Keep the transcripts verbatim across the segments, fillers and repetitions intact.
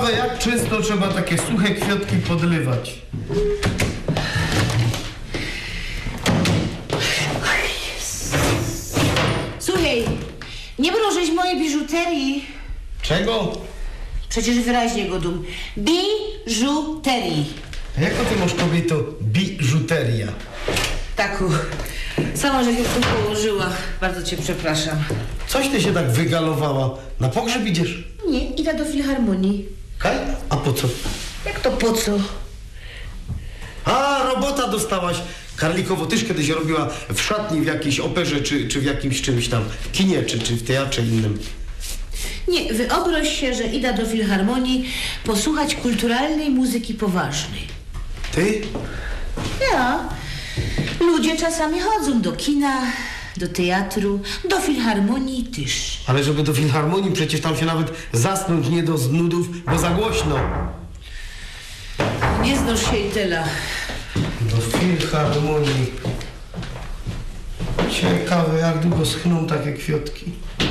Ciekawe, jak często trzeba takie suche kwiatki podlewać. Słuchaj, nie brożyć mojej biżuterii. Czego? Przecież wyraźnie go dum. Biżuterii. A jako ty masz, kobieto, biżuteria? Taku, sama żeś już tu położyła. Bardzo cię przepraszam. Coś ty się tak wygalowała. Na pogrzeb idziesz? Nie, idę do filharmonii. Kaj? A po co? Jak to po co? A, robota dostałaś. Karlikowo też kiedyś robiła w szatni w jakiejś operze, czy, czy w jakimś czymś tam, w kinie, czy, czy w teatrze innym. Nie, wyobraź się, że idę do filharmonii posłuchać kulturalnej muzyki poważnej. Ty? Ja. Ludzie czasami chodzą do kina, do teatru, do filharmonii też. Ale żeby do filharmonii, przecież tam się nawet zasnąć nie do z nudów, bo za głośno. Nie znosz się i tyle. Do filharmonii. Ciekawe, jak długo schną takie kwiatki.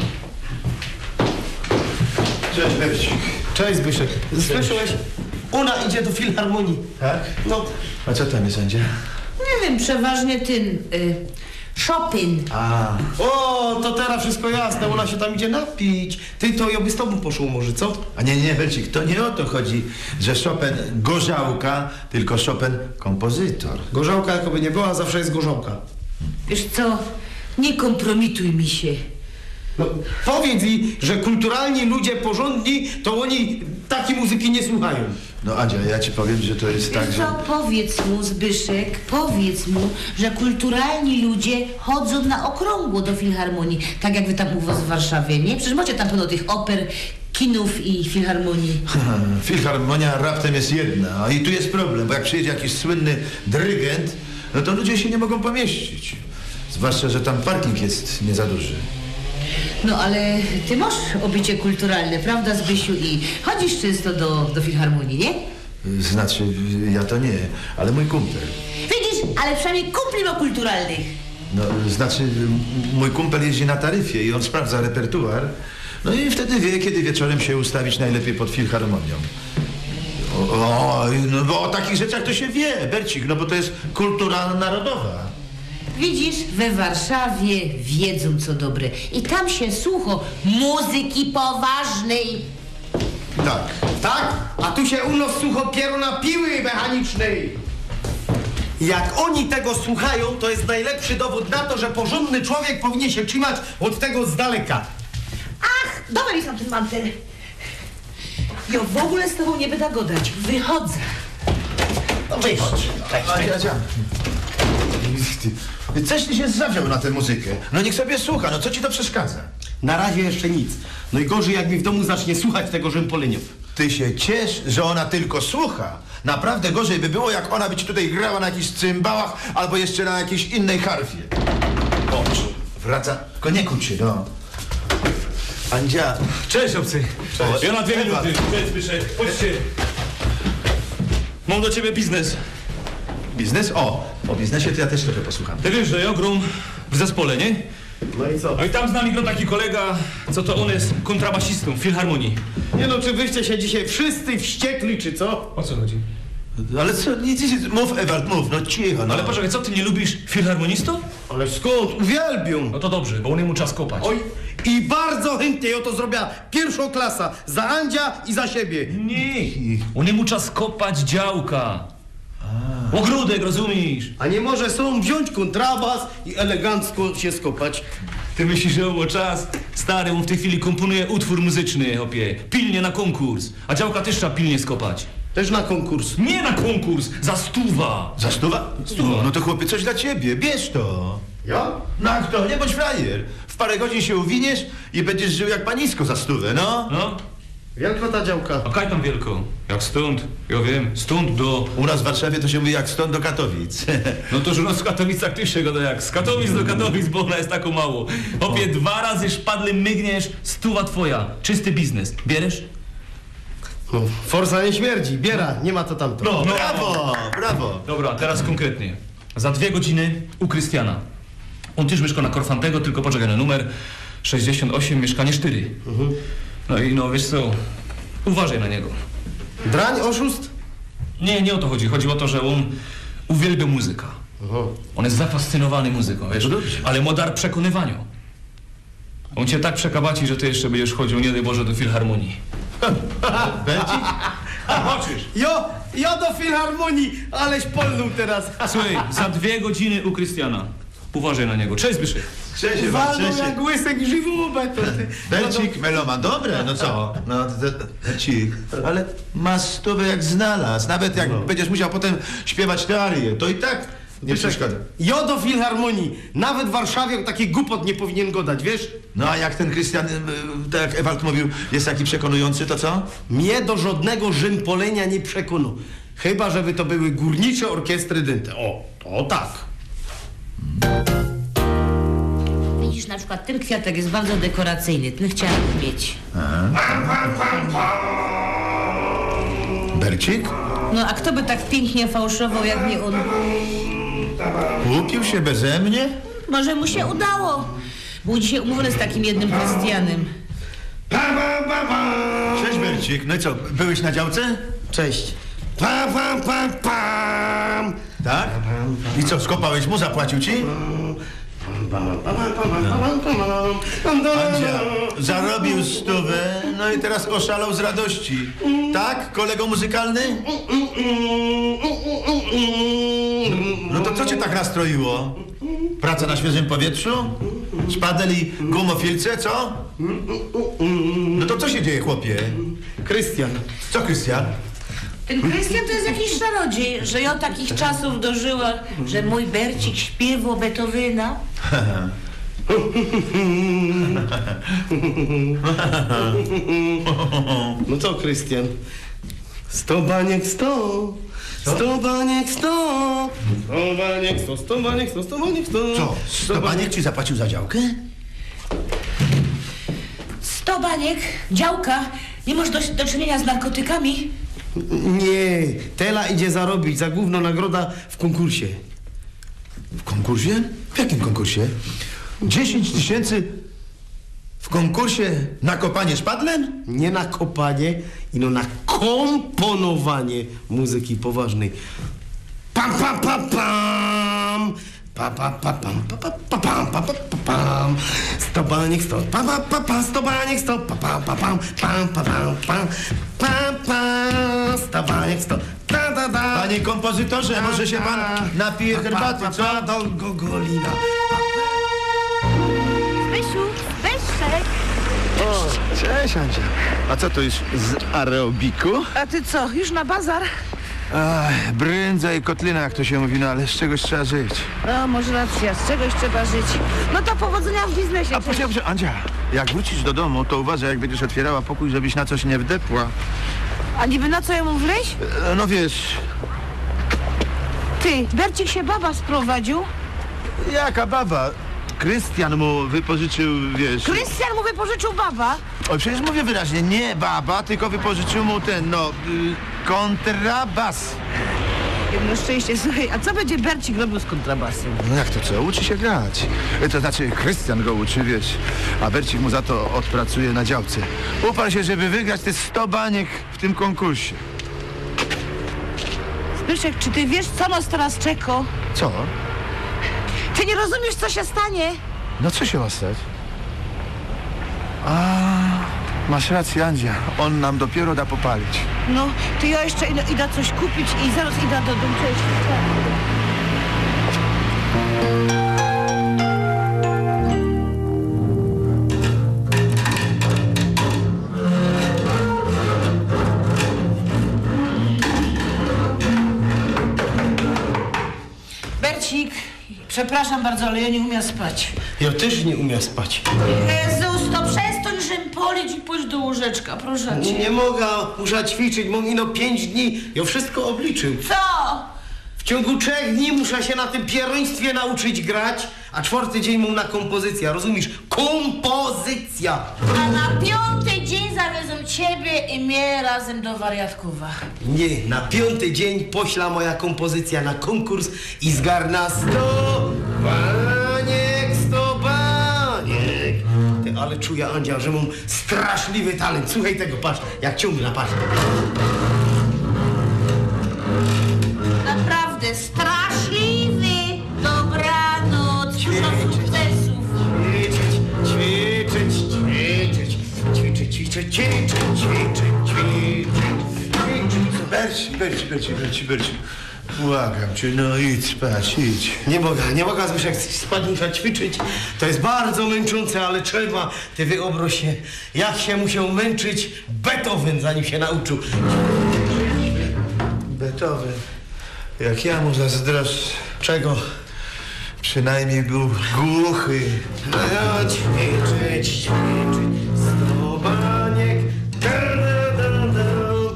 Cześć, Bercik. Cześć, Zbyszek. Słyszałeś? Ona idzie do filharmonii. Tak? No. A co tam jest, Andzia? Nie wiem, przeważnie ten... Y, Chopin. A, O, to teraz wszystko jasne. Ona się tam idzie napić. Ty, to ja by z tobą poszło może, co? a nie, nie, Bercik, to nie o to chodzi, że Chopin gorzałka, tylko Chopin kompozytor. Gorzałka jakoby nie była, zawsze jest gorzałka. Wiesz co, nie kompromituj mi się. No, powiedz jej, że kulturalni ludzie porządni, to oni takiej muzyki nie słuchają. No, Adzia, ja ci powiem, że to jest tak, Wiesz że... co, powiedz mu, Zbyszek, powiedz mu, że kulturalni ludzie chodzą na okrągło do filharmonii, tak jak wy tam u was w Warszawie, nie? Przecież macie tam pełno tych oper, kinów i filharmonii. Filharmonia raptem jest jedna, a i tu jest problem, bo jak przyjedzie jakiś słynny dyrygent, no to ludzie się nie mogą pomieścić. Zwłaszcza, że tam parking jest nie za duży. No ale ty masz obycie kulturalne, prawda, Zbysiu? I chodzisz często do, do filharmonii, nie? Znaczy, ja to nie, ale mój kumpel. Widzisz, ale przynajmniej kumpli ma kulturalnych. No, znaczy, m- mój kumpel jeździ na taryfie i on sprawdza repertuar. No i wtedy wie, kiedy wieczorem się ustawić najlepiej pod filharmonią. O, o, no bo o takich rzeczach to się wie, Bercik, no bo to jest kultura narodowa. Widzisz, we Warszawie wiedzą co dobre i tam się słucha muzyki poważnej. Tak. Tak? A tu się u nas słucha pieruna piły mechanicznej. Jak oni tego słuchają, to jest najlepszy dowód na to, że porządny człowiek powinien się trzymać od tego z daleka. Ach, dobra mi sam ten mantel. Ja w ogóle z tobą nie będę gadać. Wychodzę. No wyjść. Adzia, Adzia. Ty, coś ty się zawziął na tę muzykę. No niech sobie słucha, no co ci to przeszkadza? Na razie jeszcze nic. No i gorzej, jak mi w domu zacznie słuchać tego rzępolinia. Ty się ciesz, że ona tylko słucha. Naprawdę gorzej by było, jak ona by ci tutaj grała na jakichś cymbałach albo jeszcze na jakiejś innej harfie. O, wraca. Tylko nie kłóć się, no. Andzia. Cześć, obcy. Cześć. Ja na dwie Ewa. minuty. Cześć, Zbyszek. Chodźcie. Mam do ciebie biznes. Biznes? O, o biznesie to ja też trochę posłucham. Ty wiesz, że ja gram w zespole, nie? No i co? No i tam z nami gra taki kolega, co to on jest kontrabasistą w filharmonii. Nie no, czy wyście się dzisiaj wszyscy wściekli, czy co? O co chodzi? Ale co, nic, nic, mów, Ewald, mów, no cicho, no. Ale poczekaj, co, ty nie lubisz filharmonistów? Ale skąd? Uwielbiam. No to dobrze, bo on mu czas kopać. Oj, i bardzo chętnie ja to zrobiła pierwszą klasa. Za Andzia i za siebie. Nie, on mu czas kopać działka. Ogródek, rozumiesz? A nie może są wziąć kontrabas i elegancko się skopać. Ty myślisz, że było czas? Stary, on w tej chwili komponuje utwór muzyczny, hopie. Pilnie na konkurs. A działka też trzeba pilnie skopać. Też na konkurs. Nie na konkurs, za stuwa. Za stuwa? Stuwa. No to chłopie, coś dla ciebie, bierz to. Ja? No a kto? Nie bądź frajer. W parę godzin się uwiniesz i będziesz żył jak panisko za stówę, no. No, Wielka ta działka. a kaj tam wielko? Jak stąd? Ja wiem, stąd do... U nas w Warszawie to się mówi jak stąd do Katowic. No to, że u nas w Katowicach też się gada jak z Katowic do Katowic, bo ona jest taką mało. Hopie, dwa razy szpadly mygniesz, stuwa twoja. Czysty biznes. Bierzesz? No, forsa nie śmierdzi, biera, nie ma to tamto. No, brawo, brawo. Dobra, teraz konkretnie. Za dwie godziny u Krystiana. On też mieszka na Korfantego, tylko poczekaj na numer sześćdziesiąt osiem, mieszkanie cztery. Mhm. No i no, wiesz co, uważaj na niego. Drań, oszust? Nie, nie o to chodzi. Chodzi o to, że on uwielbia muzykę. On jest zafascynowany muzyką, wiesz? Ale ma dar przekonywania. On cię tak przekabaci, że ty jeszcze będziesz chodził, nie daj Boże, do filharmonii. Bercik? Zobaczysz. Jo, jo do filharmonii, aleś polnął teraz. Słuchaj, za dwie godziny u Krystiana. Uważaj na niego. Cześć, Zbyszek. Cześć, Ewa, Walną cześć. jak łysek żywubek. to ty. Bercik, meloman, dobre, no co? No, to- to- Bercik, ale masz stówę jak znalazł. Nawet jak będziesz musiał potem śpiewać te arie, to i tak nie przeszkadza. Jo do filharmonii. Nawet w Warszawie taki głupot nie powinien go dać, wiesz? No a jak ten Krystian, y, y, tak jak Ewald mówił, jest taki przekonujący, to co? Mnie do żadnego rzympolenia nie przekonał. Chyba, żeby to były górnicze orkiestry dynte. O, to tak. Widzisz, na przykład ten kwiatek jest bardzo dekoracyjny. Ten chciałam mieć. Bercik? No a kto by tak pięknie fałszował, jak nie on? Upił się beze mnie? Może mu się udało. Był dzisiaj umówiony z takim jednym Krystianem. Cześć, Bercik. No i co, byłeś na działce? Cześć. Pam, pam, pam, pam. Tak? I co, skopałeś mu, zapłacił ci? Andzia, zarobił stówę, no i teraz oszalał z radości. Tak, kolego muzykalny? No to co cię tak nastroiło? Praca na świeżym powietrzu? Szpadel i gumofilce, co? No to co się dzieje, chłopie? Krystian. Co, Krystian? Ten Krystian to jest jakiś czarodziej, że ja takich czasów dożyła, że mój Bercik śpiewał Beethovena. No co, Krystian? Sto baniek, sto. Sto baniek, sto. Sto baniek, sto, sto baniek, sto, sto baniek, sto. Co, sto baniek ci zapłacił za działkę? Sto baniek, działka, nie masz do, do czynienia z narkotykami? Nie, Tela idzie zarobić za główną nagroda w konkursie. W konkursie? W jakim konkursie? Dziesięć tysięcy w konkursie na kopanie szpadlem? Nie na kopanie, ino na komponowanie muzyki poważnej. Pam, pam, pam, pam. Pa, pa, pa, pam, pa, pa, pa, pam, pa, pa, pa, pam. Sto baniek, sto, pa, pa, pa, pa, sto baniek, sto, pa, pa, pa, pam, pam, pa, pam, pam, pam, pam, sto baniek, sto, da, da, da. Panie kompozytorze, może się pan napije herbaty, co? Do Gogolina. Zbysiu, Zbyszek! O, cześć, Andzia. A co to jest z aerobiku? A ty co, już na bazar? Ach, brędza i kotlina, jak to się mówi, no ale z czegoś trzeba żyć. No, może racja, z czegoś trzeba żyć. No to powodzenia w biznesie. A poczekaj, poczekaj, Andzia, jak wrócisz do domu, to uważaj, jak będziesz otwierała pokój, żebyś na coś nie wdepła. A niby na co ja mu wleźć? E, No wiesz, Ty, Bercik się baba sprowadził. jaka baba? Krystian mu wypożyczył, wiesz... Krystian mu wypożyczył baba. Oj, przecież mówię wyraźnie, nie baba, tylko wypożyczył mu ten, no, y, kontrabas. Jedno szczęście, słuchaj, a co będzie Bercik robił z kontrabasem? No jak to co? Uczy się grać. E, To znaczy, Krystian go uczy, wiesz, a Bercik mu za to odpracuje na działce. Uparł się, żeby wygrać te sto baniek w tym konkursie. Zbyszek, czy ty wiesz, co nas teraz czeka? Co? Ty nie rozumiesz, co się stanie? No co się ma stać? A, masz rację, Andzia. On nam dopiero da popalić. No, to ja jeszcze idę, idę coś kupić i zaraz idę do domu. Cześć. Bercik, przepraszam bardzo, ale ja nie umiem spać. Ja też nie umiem spać. Jezus, to przestań rzympolić i pójdź do łóżeczka, proszę cię. Nie mogę, muszę ćwiczyć, mam ino pięć dni. Ja wszystko obliczył. Co? W ciągu trzech dni muszę się na tym pieroństwie nauczyć grać, a czwarty dzień mam na kompozycja, rozumiesz? Kompozycja! A na piąty dzień zawiozą ciebie i mnie razem do wariatkowa. Nie, na piąty dzień pośla moja kompozycja na konkurs i zgarna sto baniek, sto baniek. Ty, ale czuję, Andzia, że mam straszliwy talent. Słuchaj tego, patrz, jak ciągnę, patrz. naprawdę straszliwy. Dobranoc, dużo sukcesów. Ćwiczyć, ćwiczyć, ćwiczyć, ćwiczyć, ćwiczyć, ćwiczyć, ćwiczyć, ćwiczyć, ćwiczyć. Berci, Berci, Berci, Berci, Berci. Błagam cię, no idź spać, idź. Nie mogę, nie mogę, Zbyszek, spać muszę ćwiczyć. To jest bardzo męczące, ale trzeba. Ty wyobraź się, jak się musiał męczyć Beethoven, zanim się nauczył. Beethoven. Jak ja mu zazdroszczę. Czego? Przynajmniej był głuchy. No, ćwiczyć, ćwiczyć, sto baniek. Da, da, da, da.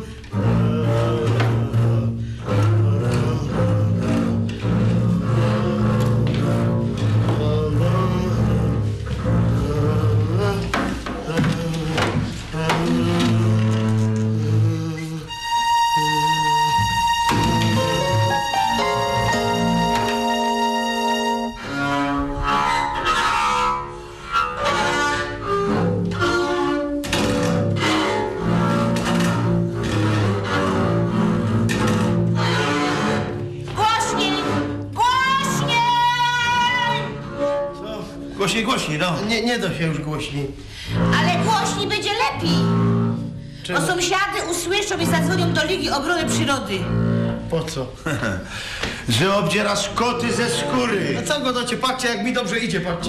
Głośniej, głośniej, no. Nie, nie da się już głośniej. Ale głośniej będzie lepiej. Czemu? Bo sąsiady usłyszą i zadzwonią do Ligi Obrony Przyrody. Po co? Że obdzierasz koty ze skóry. A co go dacie? Patrzcie, jak mi dobrze idzie, patrzcie.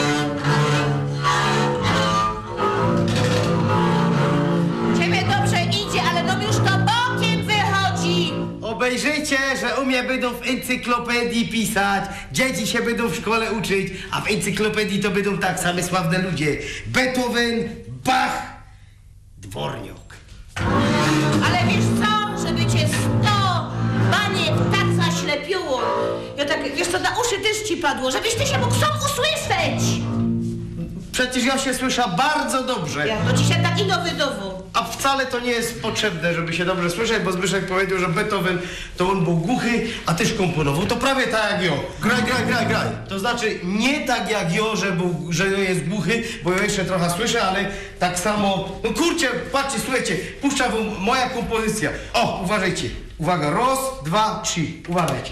Ciebie dobrze idzie, ale no już to bokiem wychodzi. Obejrzyjcie, że u mnie będą w encyklopedii pisać, dzieci się będą w szkole uczyć, a w encyklopedii to będą tak same sławne ludzie. Beethoven, Bach, Dworniok. Ale wiesz co, żeby cię sto baniek tak zaślepiło. Ja tak, wiesz co, na uszy też ci padło, żebyś ty się mógł sam usłyszeć. Przecież ja się słyszę bardzo dobrze. Ja, to ci się tak ino wydowu. A wcale to nie jest potrzebne, żeby się dobrze słyszeć, bo Zbyszek powiedział, że Beethoven to on był głuchy, a też komponował. To prawie tak jak ja. Graj, graj, graj, graj. To znaczy nie tak jak ja, że, był, że jest głuchy, bo ja jeszcze trochę słyszę, ale tak samo... No kurczę, patrzcie, słuchajcie, puszcza wam moja kompozycja. O, uważajcie. Uwaga, raz, dwa, trzy. Uważajcie.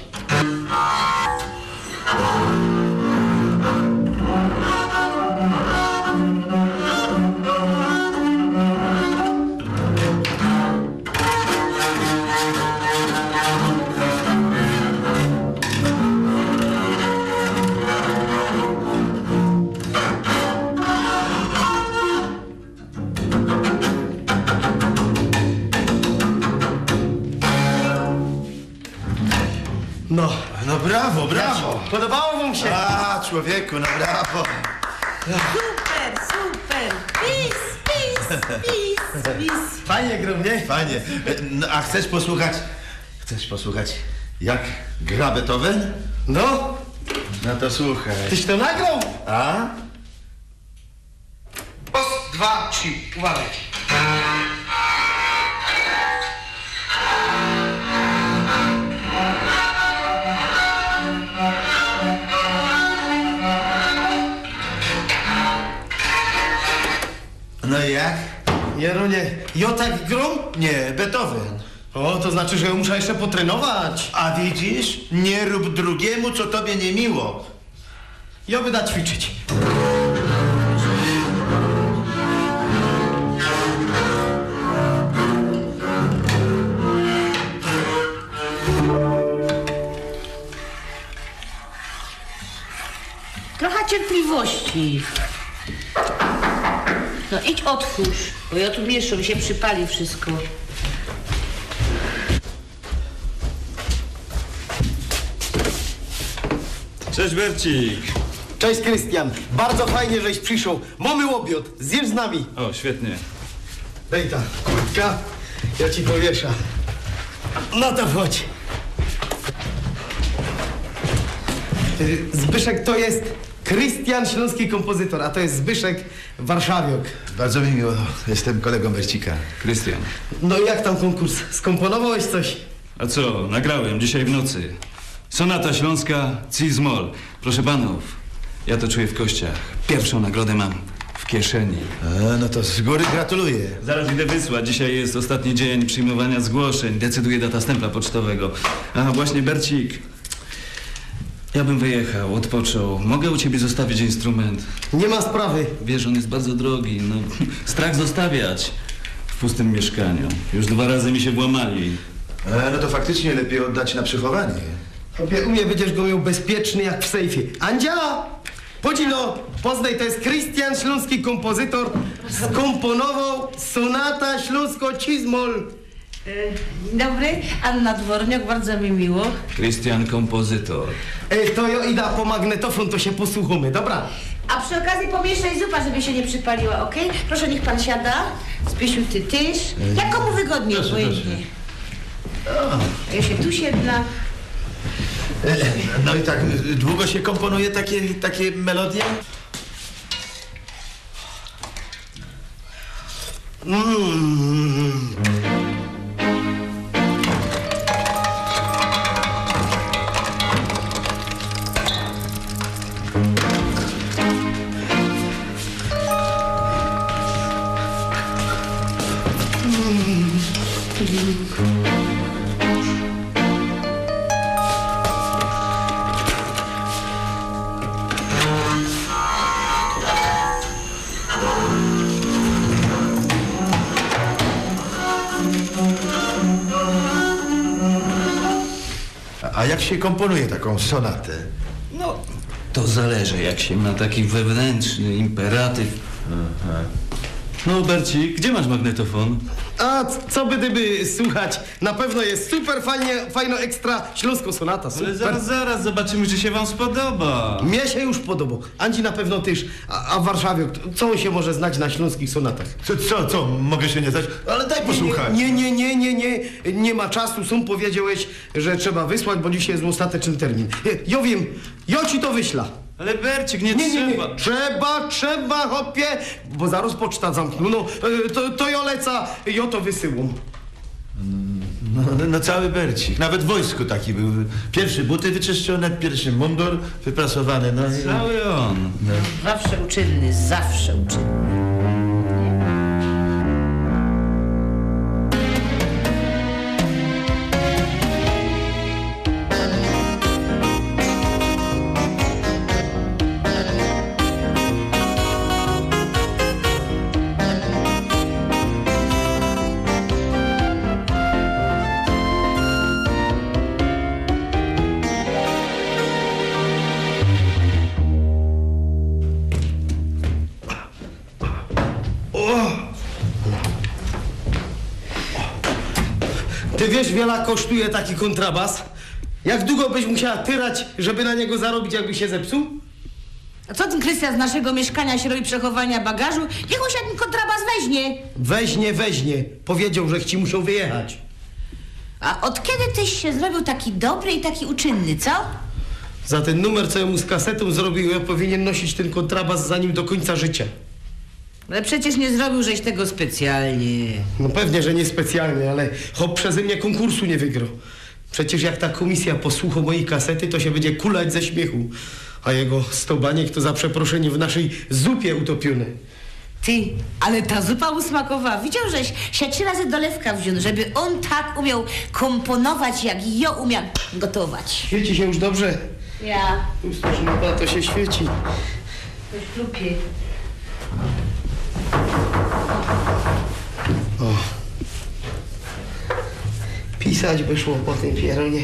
No. No brawo, brawo. Podobało wam się? A, człowieku, no brawo. Super, super. Pis, pis, pis, pis. Fajnie grą, nie? Fajnie. E, No, a chcesz posłuchać? Chcesz posłuchać, jak gra Beethoven? No, No to słuchaj. tyś to nagrał? A? Raz, dwa, trzy. Uważajcie. No i jak? Jeronie, ja tak grą? Nie, Beethoven. O, to znaczy, że ja muszę jeszcze potrenować. A widzisz? Nie rób drugiemu, co tobie nie miło. Ja będę ćwiczyć. Trochę cierpliwości. No idź otwórz, bo ja tu mieszczę, mi się przypali wszystko. Cześć Bercik. Cześć, Krystian. Bardzo fajnie, żeś przyszedł. Mamy obiad. Zjesz z nami. O, świetnie. Daj ta kurtka. Ja ci powieszę. No to chodź. Y, Zbyszek to jest Krystian, śląski kompozytor, a to jest Zbyszek, warszawiok. Bardzo mi miło. Jestem kolegą Bercika. Krystian. No i jak tam konkurs? Skomponowałeś coś? A co, nagrałem dzisiaj w nocy. Sonata śląska, ci-moll. Proszę panów, ja to czuję w kościach. Pierwszą nagrodę mam w w kieszeni. E, no to z góry gratuluję. Zaraz idę wysłać. Dzisiaj jest ostatni dzień przyjmowania zgłoszeń. Decyduje data stempla pocztowego. A właśnie, Bercik, ja bym wyjechał, odpoczął. Mogę u ciebie zostawić instrument? Nie ma sprawy. Wiesz, on jest bardzo drogi. No, strach zostawiać w pustym mieszkaniu. Już dwa razy mi się włamali. E, no to faktycznie lepiej oddać na przechowanie. Chłopie, u mnie będziesz go miał bezpieczny jak w sejfie. Andzia! Podzino, poznaj, to jest Krystian, śląski kompozytor. Skomponował sonata śląsko-cizmol. Dzień dobry, Anna Dworniak, bardzo mi miło. Krystian, kompozytor. Ej, to ja idę po magnetofon, to się posłuchamy, dobra? A przy okazji pomieszaj zupa, żeby się nie przypaliła, okej? Proszę, niech pan siada. Zbysiu, ty tyż. Jak komu wygodniej, Proszę, obojętnie. Ja się tu siedla. E, no i tak, y, długo się komponuje takie, takie melodie? Mm. A jak się komponuje taką sonatę? No, to zależy, jak się ma taki wewnętrzny imperatyw. No, Bercik, gdzie masz magnetofon? A c- co by gdyby słuchać? Na pewno jest super fajnie, fajno ekstra śląsko sonata, super. Ale zaraz, zaraz, zobaczymy, czy się wam spodoba. Mnie się już podobał. Andzi na pewno też. A, a w Warszawie, co on się może znać na śląskich sonatach? Co, co, co, mogę się nie zdać? Ale daj posłuchać. Nie, nie, nie, nie, nie, nie ma czasu. Sum powiedziałeś, że trzeba wysłać, bo dzisiaj jest ostateczny termin. Ja wiem, ja ci to wyśla. Ale Bercik, nie, Nie, nie, nie. trzeba. Trzeba, trzeba, hopie, bo zaraz poczta zamkną. No, e, to, to ja leca, ja to wysyłam. No, no, no cały Bercik, nawet w wojsku taki był. Pierwszy buty wyczyszczone, pierwszy mundur wyprasowany, no i... Cały on. Zawsze uczynny, zawsze uczynny. Ty wiesz, wiele kosztuje taki kontrabas? Jak długo byś musiała tyrać, żeby na niego zarobić, jakby się zepsuł? A co ten Krystian z naszego mieszkania się robi przechowania bagażu? Niech on się ten kontrabas weźmie. Weźnie, weźnie. Powiedział, że ci muszą wyjechać. A od kiedy tyś się zrobił taki dobry i taki uczynny, co? Za ten numer, co ja mu z kasetą zrobił, ja powinien nosić ten kontrabas za nim do końca życia. Ale przecież nie zrobił żeś tego specjalnie. No pewnie, że nie specjalnie, ale hop przeze mnie konkursu nie wygrał. Przecież jak ta komisja posłucha mojej kasety, to się będzie kulać ze śmiechu. A jego sto baniek to za przeproszenie w naszej zupie utopione. Ty, ale ta zupa usmakowała. Widział, żeś się trzy razy dolewka wziął, żeby on tak umiał komponować, jak ja umiał gotować. Świeci się już dobrze? Ja. Już no to się świeci. Coś chlupie. O. Pisać by szło po tym pieronie.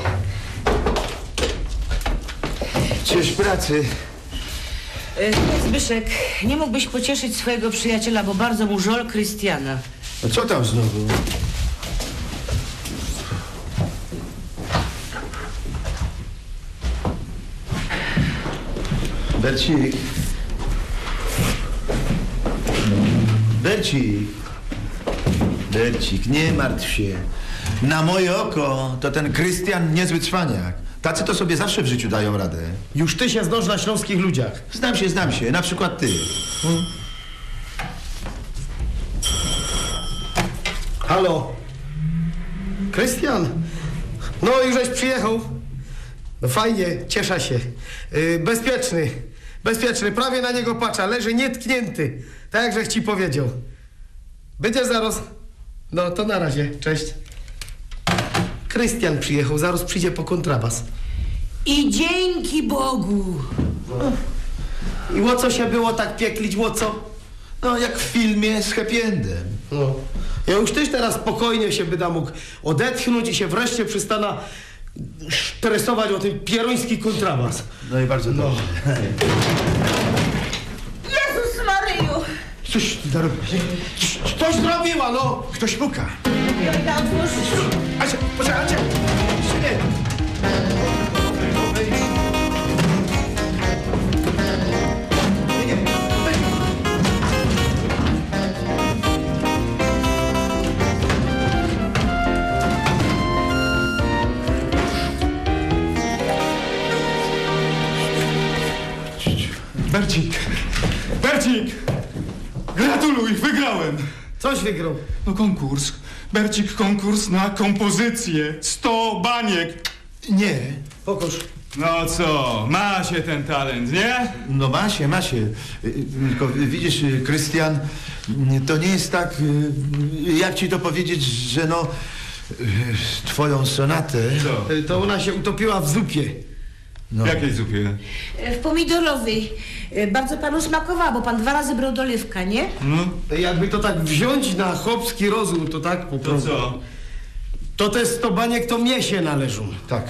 Czyż pracy? E, Zbyszek, nie mógłbyś pocieszyć swojego przyjaciela, bo bardzo mu żal Krystiana. No co tam znowu? Bercik. Bercik. Bercik, nie martw się. Na moje oko to ten Krystian niezły cwaniak. Tacy to sobie zawsze w życiu dają radę. Już ty się znasz na śląskich ludziach. Znam się, znam się. Na przykład ty. Hmm? Halo? Krystian? No, już żeś przyjechał. No fajnie, cieszę się. Yy, bezpieczny. Bezpieczny, prawie na niego patrzę, leży nietknięty. Tak jak żech ci powiedział. Będzie zaraz. No to na razie, cześć. Krystian przyjechał, zaraz przyjdzie po kontrabas. I dzięki Bogu. I o co się było tak pieklić, o co? No, jak w filmie z happy endem. No. Ja już też teraz spokojnie się byda mógł odetchnąć i się wreszcie przestana stresować o ten pieroński kontrabas. No i bardzo dobrze. Jezus Maryju! Coś ty zarobisz? Coś zrobiła, no! Ktoś puka. Ja idę otworzyć. Acie, poczekajcie! Nie. Nie, nie. Bercik! Bercik! Gratuluj, wygrałem! Coś wygrał. No konkurs. Bercik, konkurs na kompozycję. sto baniek. Nie. Pokaż. No co, ma się ten talent, nie? No ma się, ma się. Y, y, Tylko widzisz, y, Krystian, y, to nie jest tak, y, jak ci to powiedzieć, że no, y, twoją sonatę... Co? Y, To ona się utopiła w zupie. No. W jakiej zupie? W pomidorowej. E, Bardzo panu smakowała, bo pan dwa razy brał dolewka, nie? No, Jakby to tak wziąć na chłopski rozum, to tak po to prostu. co? To te sto baniek to mnie się należą. Tak.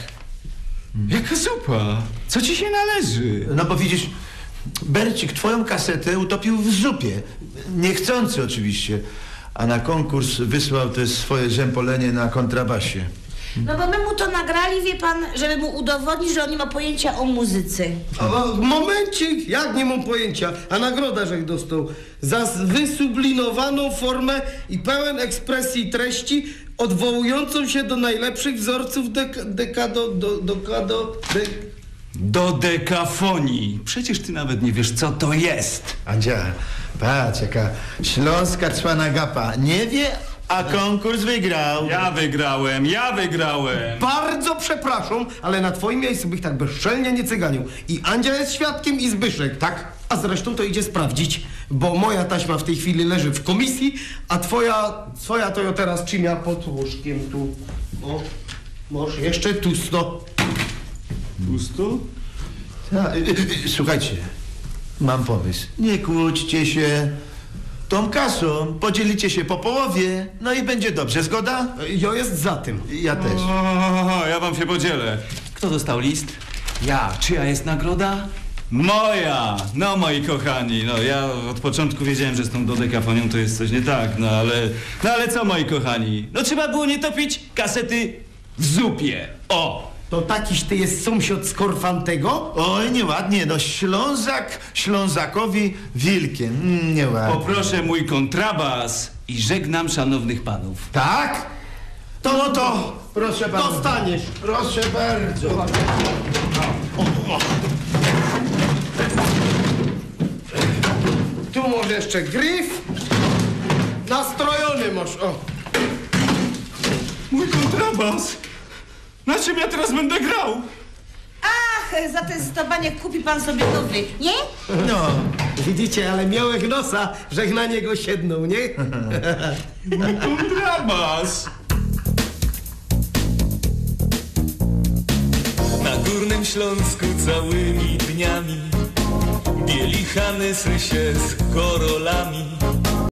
Jaka zupa? Co ci się należy? No bo widzisz, Bercik twoją kasetę utopił w zupie. Niechcący oczywiście. A na konkurs wysłał też swoje rzępolenie na kontrabasie. No bo my mu to nagrali, wie pan, żeby mu udowodnić, że on nie ma pojęcia o muzyce. A, momencik, jak nie mam pojęcia, a nagroda żech dostał za wysublinowaną formę i pełen ekspresji treści odwołującą się do najlepszych wzorców dek dekado, do, dokado, dek... Do dekafonii. Przecież ty nawet nie wiesz, co to jest. Andzia, patrz, jaka śląska cwana gapa. Nie wie, a konkurs wygrał. Ja wygrałem, ja wygrałem. Bardzo przepraszam, ale na twoim miejscu bych tak bezczelnie nie cyganił. I Andzia jest świadkiem i Zbyszek, tak? A zresztą to idzie sprawdzić, bo moja taśma w tej chwili leży w komisji, a twoja, twoja to ja teraz trzymia pod łóżkiem tu. O, może jeszcze tusto. Pusto? Ta, y, y, y, słuchajcie, mam pomysł. Nie kłóćcie się. Tą kasą podzielicie się po połowie, no i będzie dobrze. Zgoda? Ja jest za tym. Ja też. O, ja wam się podzielę. Kto dostał list? Ja. Czyja jest nagroda? Moja! No moi kochani, no ja od początku wiedziałem, że z tą dodekafonią to jest coś nie tak, no ale... No ale co moi kochani? No trzeba było nie topić kasety w zupie. O! To takiś ty jest sąsiad z Korfantego? Oj, nieładnie, no Ślązak Ślązakowi wilkiem. Mm, nieładnie. Poproszę mój kontrabas i żegnam szanownych panów. Tak? To no to, proszę bardzo. Dostaniesz. Proszę bardzo. Tu może jeszcze gryf. Nastrojony masz, o. Mój kontrabas! Na czym ja teraz będę grał? Ach, za te sto baniek kupi pan sobie nowy, nie? No. Widzicie, ale miałek nosa, żech na niego siednął, nie? Mój kontrabas! Na Górnym Śląsku całymi dniami bieli Hanysy się z korolami.